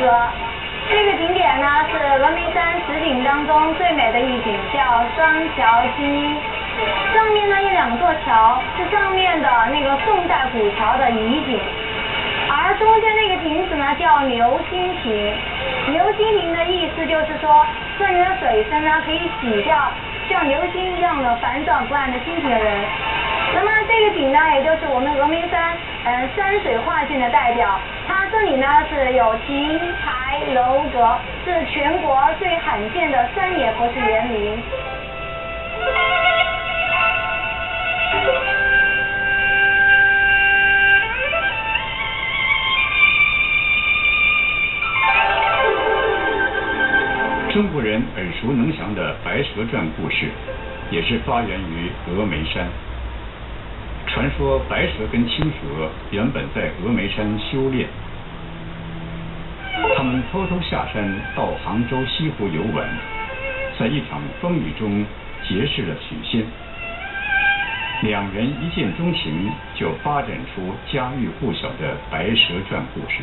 阁。这个景点呢是峨眉山10景当中最美的一景，叫双桥基。上面呢有2座桥，是上面的那个宋代古桥的遗景，而中间那个亭子呢叫流星亭。流星亭的意思就是说，这里的水声呢可以洗掉像流星一样的烦躁不安的心情的人。那么这个景呢，也就是我们峨眉山山水画境的代表。它这里呢是有亭台楼阁，是全国最罕见的山野佛寺园林。 中国人耳熟能详的《白蛇传》故事，也是发源于峨眉山。传说白蛇跟青蛇原本在峨眉山修炼，他们偷偷下山到杭州西湖游玩，在一场风雨中结识了许仙。2人一见钟情，就发展出家喻户晓的《白蛇传》故事。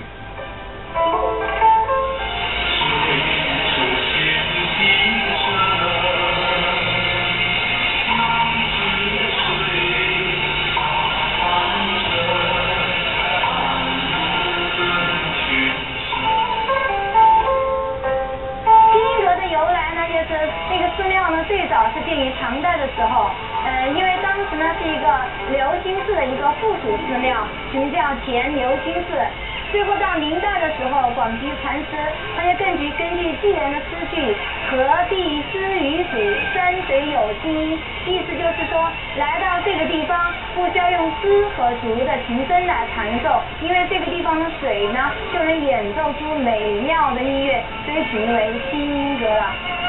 最早是建于唐代的时候，因为当时呢是一个流星寺的一个附属寺庙，名叫前流星寺。最后到明代的时候，广集禅师他就根据纪元的诗句“河地知鱼属，山水有机”，意思就是说，来到这个地方不需要用丝和竹的琴声来弹奏，因为这个地方的水呢就能演奏出美妙的音乐，所以取名为新阁了。